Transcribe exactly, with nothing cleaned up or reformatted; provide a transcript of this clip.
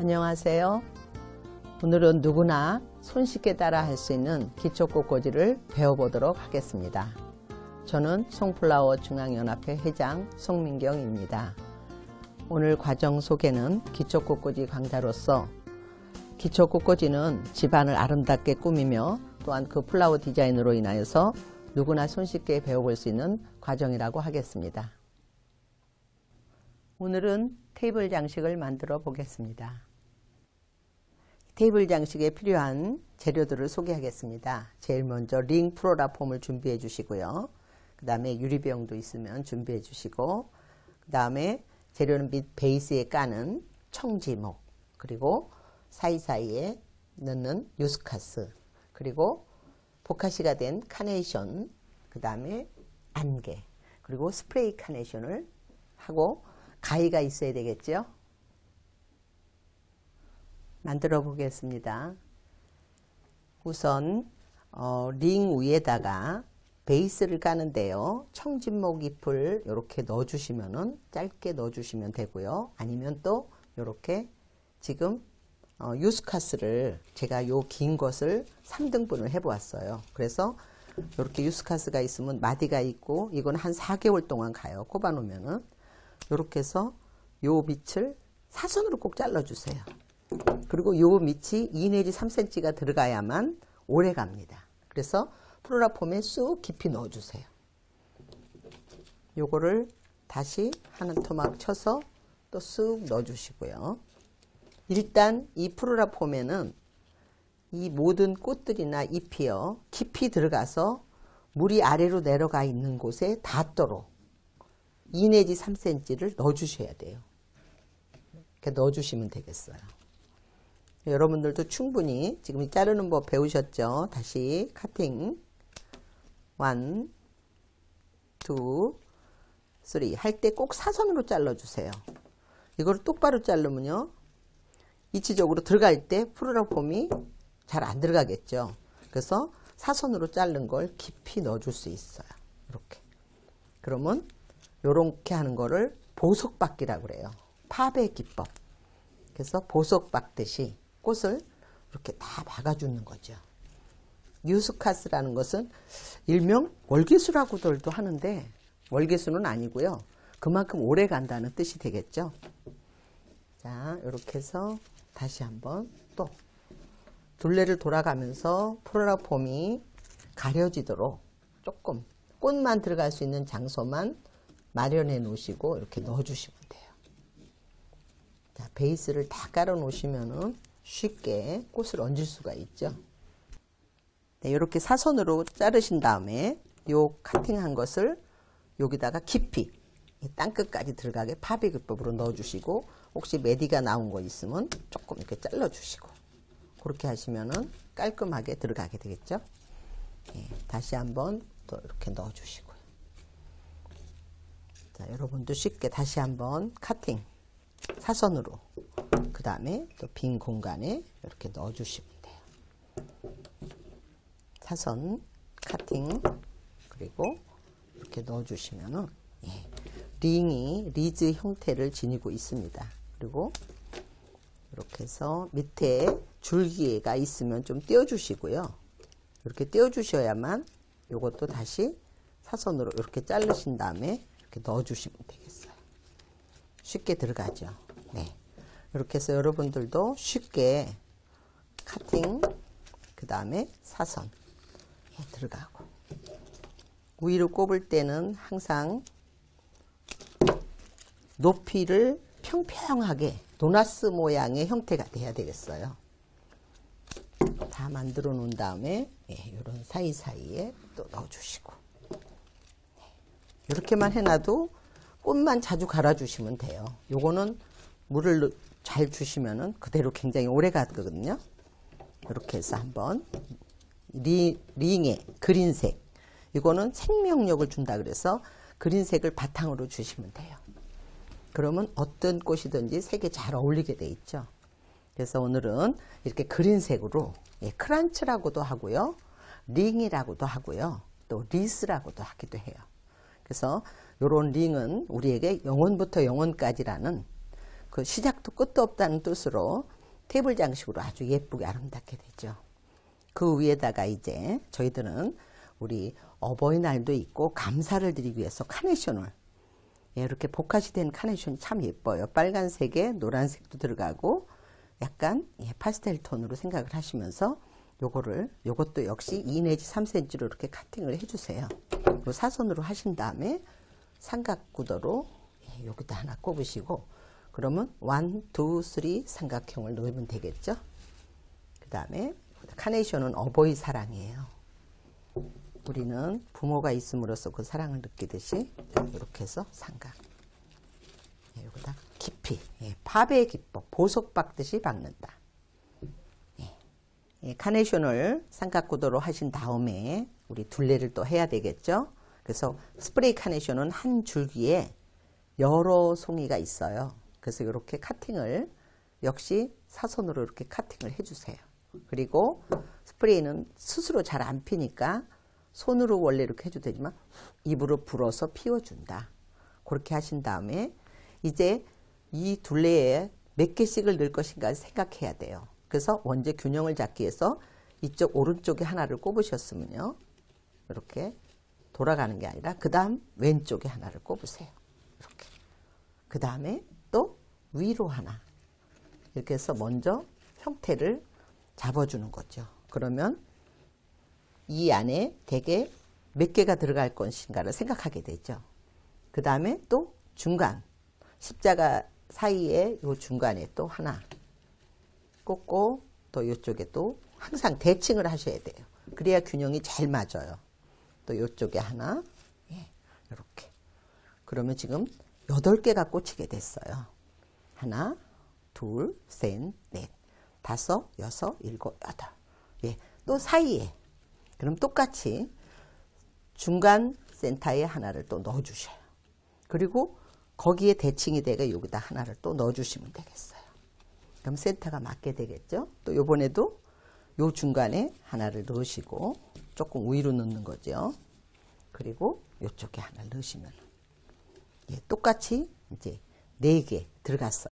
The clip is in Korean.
안녕하세요. 오늘은 누구나 손쉽게 따라 할 수 있는 기초꽃꽂이를 배워보도록 하겠습니다. 저는 송플라워 중앙연합회 회장 송민경입니다. 오늘 과정 소개는 기초꽃꽂이 강좌로서 기초꽃꽂이는 집안을 아름답게 꾸미며 또한 그 플라워 디자인으로 인하여서 누구나 손쉽게 배워볼 수 있는 과정이라고 하겠습니다. 오늘은 테이블 장식을 만들어 보겠습니다. 테이블 장식에 필요한 재료들을 소개하겠습니다. 제일 먼저 링 플로라폼을 준비해 주시고요. 그 다음에 유리병도 있으면 준비해 주시고, 그 다음에 재료는 밑 베이스에 까는 청지목, 그리고 사이사이에 넣는 유스카스, 그리고 보카시가 된 카네이션, 그 다음에 안개, 그리고 스프레이 카네이션을 하고 가위가 있어야 되겠죠. 만들어 보겠습니다. 우선 어, 링 위에다가 베이스를 까는데요. 청진목 잎을 이렇게 넣어 주시면은 짧게 넣어 주시면 되고요. 아니면 또 이렇게 지금 어, 유스카스를 제가 요 긴 것을 삼 등분을 해 보았어요. 그래서 이렇게 유스카스가 있으면 마디가 있고 이건 한 사 개월 동안 가요. 꼽아 놓으면은 이렇게 해서 요 밑을 사선으로 꼭 잘라 주세요. 그리고 요 밑이 이 내지 삼 센티미터가 들어가야만 오래 갑니다. 그래서 플로라폼에 쑥 깊이 넣어 주세요. 요거를 다시 한 토막 쳐서 또 쑥 넣어 주시고요. 일단 이 플로라폼에는 이 모든 꽃들이나 잎이요 깊이 들어가서 물이 아래로 내려가 있는 곳에 닿도록 이 내지 삼 센티미터를 넣어 주셔야 돼요. 이렇게 넣어 주시면 되겠어요. 여러분들도 충분히 지금 자르는 법 배우셨죠? 다시 카팅 원, 투, 쓰리 할 때 꼭 사선으로 잘라 주세요. 이걸 똑바로 자르면요 이치적으로 들어갈 때 플로라폼이 잘 안 들어가겠죠. 그래서 사선으로 자른 걸 깊이 넣어 줄 수 있어요. 이렇게. 그러면 요렇게 하는 거를 보석박기라고 그래요. 팝의 기법. 그래서 보석 박듯이 꽃을 이렇게 다 박아주는 거죠. 유스카스라는 것은 일명 월계수라고들도 하는데 월계수는 아니고요. 그만큼 오래 간다는 뜻이 되겠죠. 자, 이렇게 해서 다시 한번 또 둘레를 돌아가면서 플로라폼이 가려지도록 조금 꽃만 들어갈 수 있는 장소만 마련해 놓으시고 이렇게 넣어 주시면 돼요. 자, 베이스를 다 깔아 놓으시면은 쉽게 꽃을 얹을 수가 있죠. 네, 이렇게 사선으로 자르신 다음에 요 카팅한 것을 여기다가 깊이 땅끝까지 들어가게 팝의 기법으로 넣어 주시고, 혹시 메디가 나온 거 있으면 조금 이렇게 잘라 주시고, 그렇게 하시면은 깔끔하게 들어가게 되겠죠. 네, 다시 한번 또 이렇게 넣어 주시고요. 자, 여러분도 쉽게 다시 한번 카팅 사선으로, 그 다음에 또 빈 공간에 이렇게 넣어 주시면 돼요. 사선 카팅, 그리고 이렇게 넣어 주시면은 예, 링이 리즈 형태를 지니고 있습니다. 그리고 이렇게 해서 밑에 줄기가 있으면 좀 띄워 주시고요. 이렇게 띄워 주셔야만 요것도 다시 사선으로 이렇게 자르신 다음에 이렇게 넣어 주시면 되겠어요. 쉽게 들어가죠. 네. 이렇게 해서 여러분들도 쉽게 카팅, 그 다음에 사선 들어가고, 위로 꼽을 때는 항상 높이를 평평하게 도나스 모양의 형태가 돼야 되겠어요. 다 만들어 놓은 다음에 예, 이런 사이사이에 또 넣어 주시고, 네. 이렇게만 해놔도 꽃만 자주 갈아 주시면 돼요. 요거는 물을 잘 주시면은 그대로 굉장히 오래 가거든요. 이렇게 해서 한번 리, 링에 그린색, 이거는 생명력을 준다 그래서 그린색을 바탕으로 주시면 돼요. 그러면 어떤 꽃이든지 색이 잘 어울리게 돼 있죠. 그래서 오늘은 이렇게 그린색으로, 예, 크란츠라고도 하고요, 링이라고도 하고요, 또 리스라고도 하기도 해요. 그래서 이런 링은 우리에게 영혼부터 영혼까지라는 그 시작도 끝도 없다는 뜻으로 테이블 장식으로 아주 예쁘게 아름답게 되죠. 그 위에다가 이제 저희들은 우리 어버이날도 있고 감사를 드리기 위해서 카네이션을, 예, 이렇게 복합이 된 카네이션이 참 예뻐요. 빨간색에 노란색도 들어가고 약간, 예, 파스텔 톤으로 생각을 하시면서 요거를, 요것도 역시 이 내지 삼 센티미터로 이렇게 카팅을 해주세요. 그리고 사선으로 하신 다음에 삼각구도로, 예, 여기다 하나 꼽으시고, 그러면 일, 이, 삼 삼각형을 넣으면 되겠죠. 그 다음에 카네이션은 어버이 사랑이에요. 우리는 부모가 있음으로써 그 사랑을 느끼듯이 이렇게 해서 삼각, 예, 여기다 깊이, 예, 밥의 기법, 보석 박듯이 박는다. 예, 예, 카네이션을 삼각구도로 하신 다음에 우리 둘레를 또 해야 되겠죠. 그래서 스프레이 카네이션은 한 줄기에 여러 송이가 있어요. 그래서 이렇게 카팅을 역시 사선으로 이렇게 카팅을 해주세요. 그리고 스프레이는 스스로 잘 안 피니까 손으로 원래 이렇게 해도 되지만 입으로 불어서 피워준다. 그렇게 하신 다음에 이제 이 둘레에 몇 개씩을 넣을 것인가 생각해야 돼요. 그래서 원재 균형을 잡기 위해서 이쪽 오른쪽에 하나를 꼽으셨으면요, 이렇게 돌아가는 게 아니라 그 다음 왼쪽에 하나를 꼽으세요. 이렇게. 그 다음에 또 위로 하나. 이렇게 해서 먼저 형태를 잡아주는 거죠. 그러면 이 안에 대개 몇 개가 들어갈 것인가를 생각하게 되죠. 그 다음에 또 중간, 십자가 사이에 요 중간에 또 하나 꽂고, 또 이쪽에 또 항상 대칭을 하셔야 돼요. 그래야 균형이 잘 맞아요. 또 이쪽에 하나, 예, 이렇게. 그러면 지금 여덟 개가 꽂히게 됐어요. 하나, 둘, 셋, 넷, 다섯, 여섯, 일곱, 여덟. 예, 또 사이에. 그럼 똑같이 중간 센터에 하나를 또 넣어주셔요. 그리고 거기에 대칭이 되게 여기다 하나를 또 넣어주시면 되겠어요. 그럼 센터가 맞게 되겠죠. 또 요번에도 요 중간에 하나를 넣으시고 조금 위로 넣는 거죠. 그리고 요쪽에 하나를 넣으시면, 예, 똑같이 이제 네 개 들어갔어요.